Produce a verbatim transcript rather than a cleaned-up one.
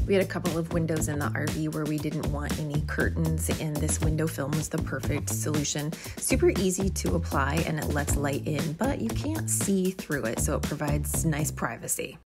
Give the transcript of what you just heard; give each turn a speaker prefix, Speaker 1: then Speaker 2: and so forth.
Speaker 1: We had a couple of windows in the R V where we didn't want any curtains, and this window film was the perfect solution. Super easy to apply and it lets light in, but you can't see through it, so it provides nice privacy.